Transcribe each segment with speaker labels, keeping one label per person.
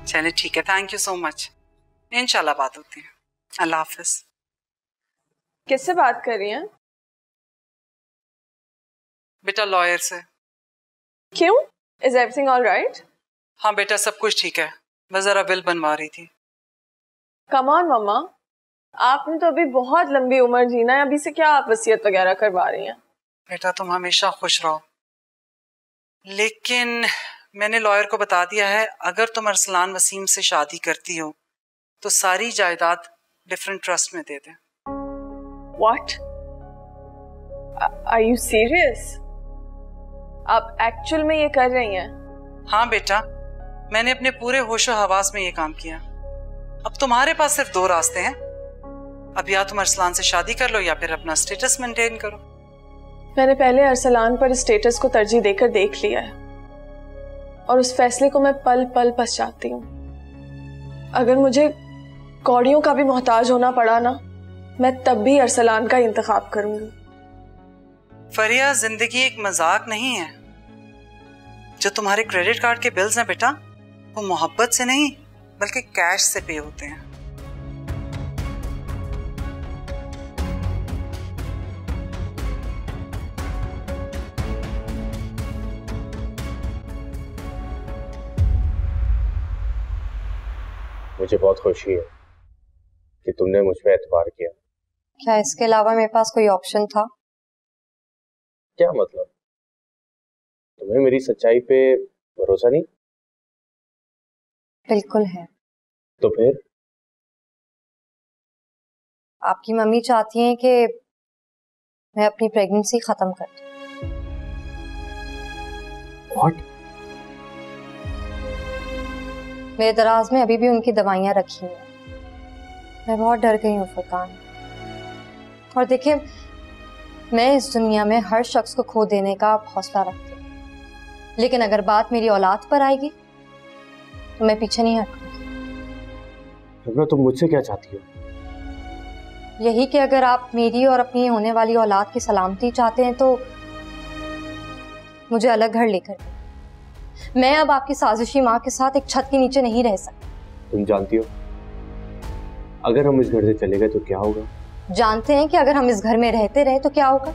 Speaker 1: चले ठीक है, थैंक यू सो मच। इंशाल्लाह बात होती है। अल्लाह हाफिज।
Speaker 2: किससे बात कर रही हैं?
Speaker 1: बेटा लॉयर से।
Speaker 2: क्यों? Is everything all right?
Speaker 1: हाँ बेटा सब कुछ ठीक है, बस जरा बिल बनवा रही थी।
Speaker 2: कम ऑन मम्मा, आपने तो अभी बहुत लंबी उम्र जीना है, अभी से क्या आप वसीयत वगैरह करवा रही हैं?
Speaker 1: बेटा तुम हमेशा खुश रहो, लेकिन मैंने लॉयर को बता दिया है अगर तुम अरसलान वसीम से शादी करती हो तो सारी जायदाद डिफरेंट ट्रस्ट में दे दें।
Speaker 2: What? Are you serious? आप एक्चुअल में ये कर रही हैं?
Speaker 1: हाँ बेटा, मैंने अपने पूरे होशो हवास में ये काम किया। अब तुम्हारे पास सिर्फ दो रास्ते हैं, अब या तुम अरसलान से शादी कर लो या फिर अपना स्टेटस मेंटेन करो।
Speaker 2: मैंने पहले अरसलान पर स्टेटस को तरजीह देकर देख लिया है और उस फैसले को मैं पल पल पछताती हूँ। अगर मुझे कौड़ियों का भी मोहताज होना पड़ा ना, मैं तब भी अरसलान का इंतखाब करूंगी।
Speaker 1: फरिया, जिंदगी एक मजाक नहीं है। जो तुम्हारे क्रेडिट कार्ड के बिल्स हैं बेटा, वो मोहब्बत से नहीं बल्कि कैश से पे होते हैं।
Speaker 3: मुझे बहुत खुशी है कि तुमने मुझ पे एतबार किया।
Speaker 4: क्या इसके अलावा मेरे पास कोई ऑप्शन था?
Speaker 3: क्या मतलब? तुम्हें मेरी सच्चाई पे भरोसा नहीं?
Speaker 4: बिल्कुल है।
Speaker 3: तो फिर?
Speaker 4: आपकी मम्मी चाहती हैं कि मैं अपनी प्रेगनेंसी खत्म कर दूं।
Speaker 3: What?
Speaker 4: मेरे दराज में अभी भी उनकी दवाइयां रखी हैं। मैं बहुत डर गई हूँ फरकान। और देखिए, मैं इस दुनिया में हर शख्स को खो देने का हौसला रखती हूँ, लेकिन अगर बात मेरी औलाद पर आएगी तो मैं पीछे नहीं हटूंगी।
Speaker 3: रबना, तुम मुझसे क्या चाहती हो?
Speaker 4: यही कि अगर आप मेरी और अपनी होने वाली औलाद की सलामती चाहते हैं तो मुझे अलग घर लेकर दें। मैं अब आपकी साजिशी माँ के साथ एक छत के नीचे नहीं रह सकती।
Speaker 3: तुम जानती हो अगर हम इस घर से चले गए तो क्या होगा?
Speaker 4: जानते हैं कि अगर हम इस घर में रहते रहे तो क्या होगा?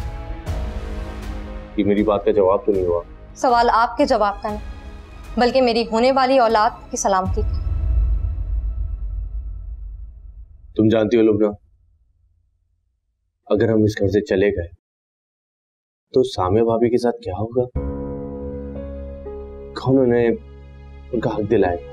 Speaker 3: ये मेरी बात का जवाब तो नहीं हुआ।
Speaker 4: सवाल आपके जवाब का नहीं, बल्कि मेरी होने वाली औलाद की सलामती का।
Speaker 3: तुम जानती हो लुबना, अगर हम इस घर से चले गए तो सामिया भाभी के साथ क्या होगा? कौन उन्हें उनका हक दिलाएगा?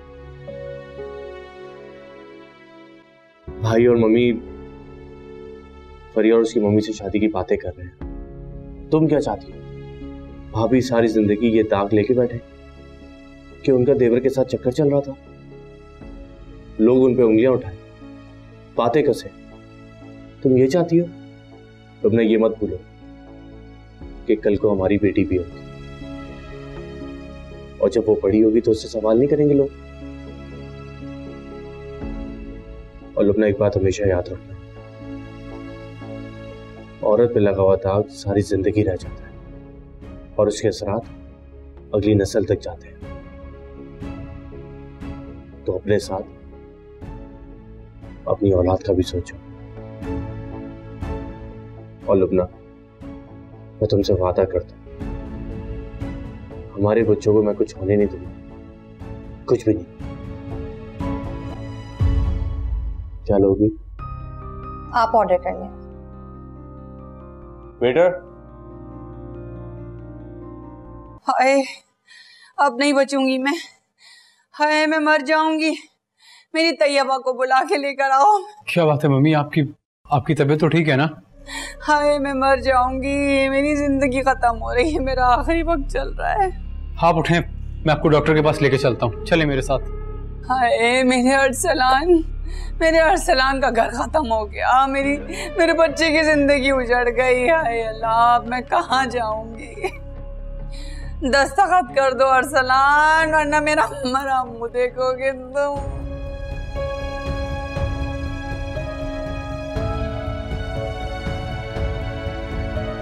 Speaker 3: भाई और मम्मी फरिया और उसकी मम्मी से शादी की बातें कर रहे हैं। तुम क्या चाहती हो? भाभी सारी जिंदगी ये दाग लेके बैठे कि उनका देवर के साथ चक्कर चल रहा था, लोग उन पे उंगलियां उठाए, बातें कसे। तुम ये चाहती हो? तुमने ये मत भूलो कि कल को हमारी बेटी भी होगी, और जब वो बड़ी होगी तो उससे सवाल नहीं करेंगे लोग। और लुबना, एक बात हमेशा याद रखना, औरत पे लगा हुआ दाग सारी जिंदगी रह जाता है और उसके असरात अगली नस्ल तक जाते हैं। तो अपने साथ अपनी औलाद का भी सोचो। और लुबना, मैं तुमसे वादा करता हूं, हमारे बच्चों को मैं कुछ होने नहीं दूंगा, कुछ भी नहीं। क्या लोगी?
Speaker 4: आप ऑर्डर कर लें।
Speaker 3: वेटर।
Speaker 5: हाय, अब नहीं बचूंगी मैं। हाय, मैं मर जाऊंगी। मेरी तैयबा को बुला के लेकर आओ।
Speaker 6: क्या बात है मम्मी, आपकी तबीयत तो ठीक है ना?
Speaker 5: हाय, मैं मर जाऊंगी। मेरी जिंदगी खत्म हो रही है, मेरा आखिरी वक्त चल रहा है।
Speaker 6: आप उठें, मैं आपको डॉक्टर के पास लेके चलता हूँ, चले मेरे साथ।
Speaker 5: हाय, मेरे अरसलान का घर खत्म हो गया। मेरे बच्चे की जिंदगी उजड़ गई। हाय अल्लाह, अब मैं कहाँ जाऊंगी? दस्तखत कर दो अरसलान, वरना मेरा मरा मुंह देखोगे तुम।